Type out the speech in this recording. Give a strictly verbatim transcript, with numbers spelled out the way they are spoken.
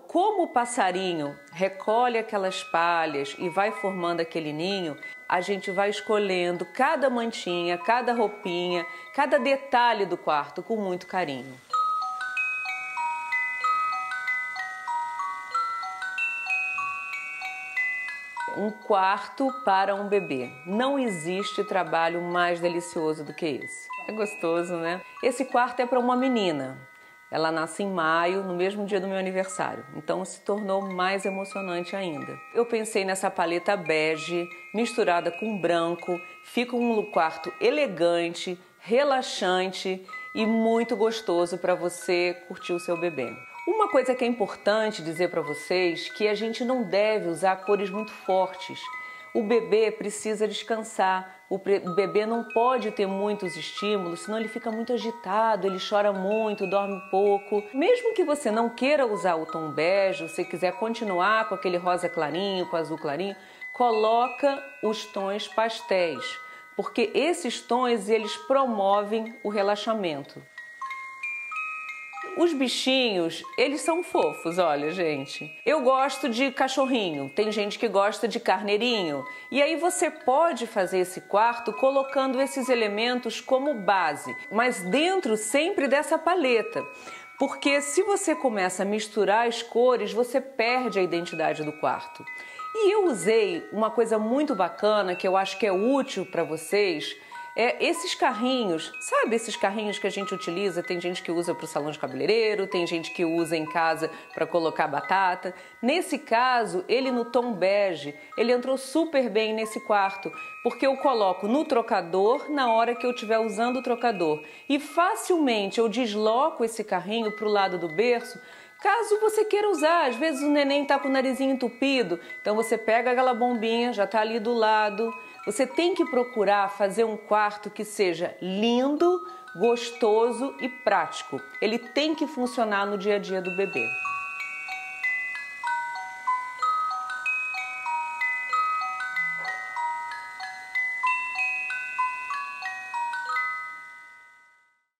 como o passarinho recolhe aquelas palhas e vai formando aquele ninho, a gente vai escolhendo cada mantinha, cada roupinha, cada detalhe do quarto com muito carinho. Um quarto para um bebê. Não existe trabalho mais delicioso do que esse. É gostoso, né? Esse quarto é para uma menina. Ela nasce em maio, no mesmo dia do meu aniversário. Então se tornou mais emocionante ainda. Eu pensei nessa paleta bege, misturada com branco. Fica um quarto elegante, relaxante e muito gostoso para você curtir o seu bebê. Uma coisa que é importante dizer para vocês que a gente não deve usar cores muito fortes. O bebê precisa descansar, o bebê não pode ter muitos estímulos, senão ele fica muito agitado, ele chora muito, dorme pouco. Mesmo que você não queira usar o tom bege, você quiser continuar com aquele rosa clarinho, com azul clarinho, coloca os tons pastéis, porque esses tons eles promovem o relaxamento. Os bichinhos, eles são fofos, olha, gente. Eu gosto de cachorrinho, tem gente que gosta de carneirinho. E aí você pode fazer esse quarto colocando esses elementos como base, mas dentro sempre dessa paleta. Porque se você começa a misturar as cores, você perde a identidade do quarto. E eu usei uma coisa muito bacana que eu acho que é útil para vocês. É, esses carrinhos, sabe esses carrinhos que a gente utiliza? Tem gente que usa para o salão de cabeleireiro, tem gente que usa em casa para colocar batata. Nesse caso, ele no tom bege, ele entrou super bem nesse quarto, porque eu coloco no trocador na hora que eu estiver usando o trocador. E facilmente eu desloco esse carrinho para o lado do berço, caso você queira usar. Às vezes o neném está com o narizinho entupido, então você pega aquela bombinha, já está ali do lado. Você tem que procurar fazer um quarto que seja lindo, gostoso e prático. Ele tem que funcionar no dia a dia do bebê.